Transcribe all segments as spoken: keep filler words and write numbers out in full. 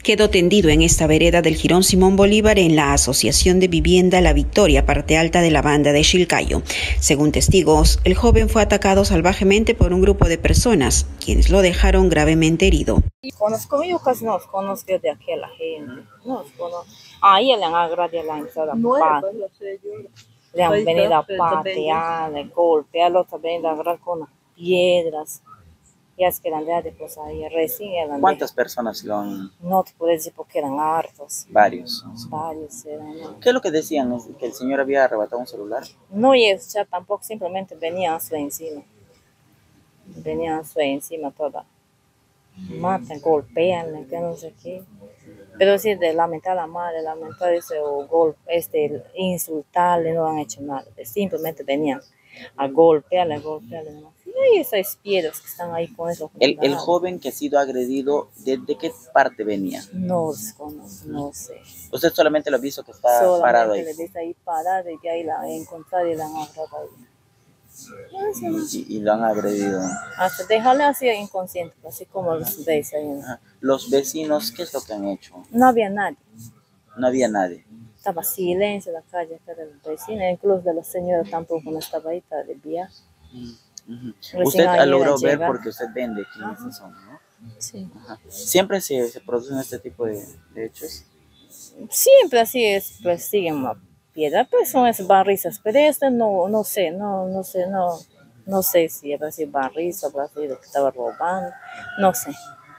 quedó tendido en esta vereda del Jirón Simón Bolívar en la Asociación de Vivienda La Victoria, parte alta de la banda de Chilcayo. Según testigos, el joven fue atacado salvajemente por un grupo de personas, quienes lo dejaron gravemente herido. Conozco, yo casi no conozco de aquí la gente. No conozco. Ahí le han agredido la entrada. Le han venido a patear, a golpear, los han venido a agarrar con piedras. Y es que eran de después ahí recién. ¿Cuántas personas lo han...? No te puedo decir porque eran hartos. Varios. Varios eran. ¿No? ¿Qué es lo que decían? ¿Que el señor había arrebatado un celular? No, y eso ya tampoco, simplemente venía a su encima. Venía a su encima toda. Matan, golpean, que no sé qué. Pero sí, de lamentar a la madre, lamentar ese o golpe, este, insultarle, no han hecho nada. Simplemente venían a golpearle, a golpearle. ¿No? Y esas piedras que están ahí con esos. El, el joven que ha sido agredido, ¿desde qué parte venía? No, no, no sé. ¿Usted solamente lo ha visto que está solamente parado ahí? Solamente le dice ahí parado y ahí la han encontrado y la han agarrado ahí. Y, y lo han agredido. Hasta dejarle así inconsciente, así como los veis ahí. ¿No? Los vecinos, ¿qué es lo que han hecho? No había nadie. No había nadie. Estaba silencio en la calle, de los vecinos, incluso de los señores tampoco no estaba ahí, estaba de viaje. Uh-huh. Usted ha logrado ver porque usted vende quiénes uh-huh. son, ¿no? Sí. Ajá. ¿Siempre se, se producen este tipo de, de hechos? Siempre así es, pues siguen más piedra, pues son esas barrizas, pero este no, no sé, no, no sé, no, no sé si habrá sido barriza, habrá sido que estaba robando, no sé.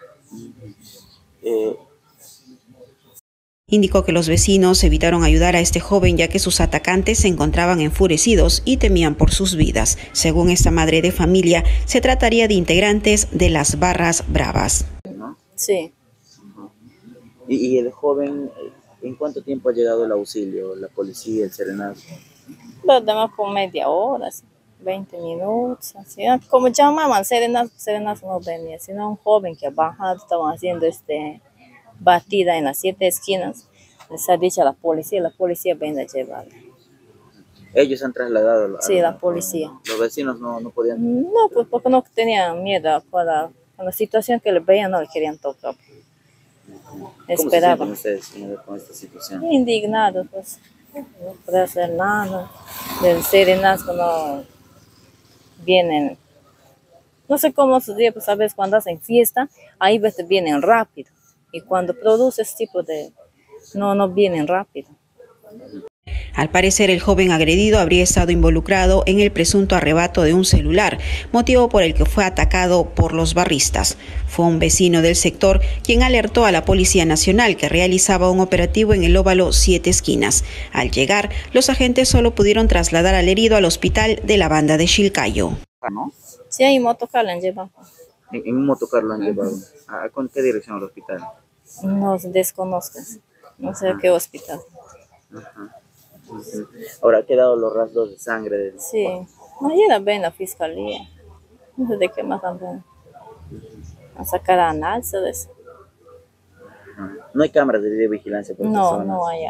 Eh, Indicó que los vecinos evitaron ayudar a este joven ya que sus atacantes se encontraban enfurecidos y temían por sus vidas. Según esta madre de familia, se trataría de integrantes de las Barras Bravas. ¿No? Sí. Uh-huh. ¿Y, y el joven, en cuánto tiempo ha llegado el auxilio, la policía, el serenazgo? Lo demás por media hora, veinte minutos, así. Como llamaban, serenazgo, serenazgo no venía, sino un joven que ha bajado, estaban haciendo este... batida en las siete esquinas, les ha dicho a la policía, la policía viene a llevarla. ¿Ellos han trasladado? A sí, la policía. ¿Los vecinos no, no podían? No, pues porque no tenían miedo, con la, con la situación que les veían no le querían tocar. ¿Cómo esperaban. se sienten ustedes, señora, con esta situación? Indignados, pues, no puede hacer nada, del serenazgo no vienen, no sé cómo se dice, pues sabes, cuando hacen fiesta, ahí ves que vienen rápido. Y cuando produces este tipo de... No, no vienen rápido. Al parecer, el joven agredido habría estado involucrado en el presunto arrebato de un celular, motivo por el que fue atacado por los barristas. Fue un vecino del sector quien alertó a la Policía Nacional que realizaba un operativo en el óvalo Siete Esquinas. Al llegar, los agentes solo pudieron trasladar al herido al hospital de la banda de Chilcayo. ¿No? Sí, hay motocar, la han llevado. En, en un motocar lo han llevado. ¿A con qué dirección al hospital? No desconozcas, no sé a qué hospital. Ajá. Ahora, ¿ha quedado los rastros de sangre? De... Sí, mañana ven la fiscalía. No sé de qué más han venido. A sacar análisis de eso. ¿No hay cámaras de videovigilancia? Por no, no hay.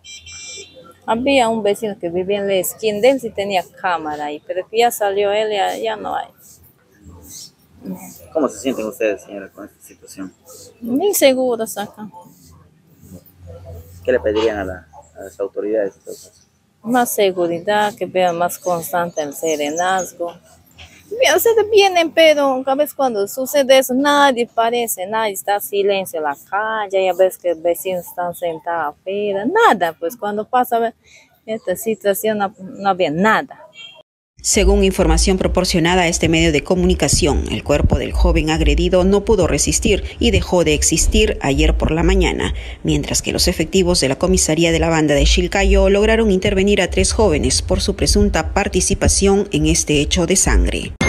Había un vecino que vivía en la esquina de él, sí tenía cámara ahí, pero que ya salió él, ya, ya no hay. ¿Cómo se sienten ustedes, señora, con esta situación? Inseguros acá. ¿Qué le pedirían a, la, a las autoridades? Más seguridad, que vean más constante el serenazgo. O sea, vienen, pero a veces cuando sucede eso, nadie parece, nadie está silencio en la calle, ya ves que vecinos están sentados afuera, nada, pues cuando pasa esta situación no, no había nada. Según información proporcionada a este medio de comunicación, el cuerpo del joven agredido no pudo resistir y dejó de existir ayer por la mañana, mientras que los efectivos de la comisaría de la banda de Chilcayo lograron intervenir a tres jóvenes por su presunta participación en este hecho de sangre.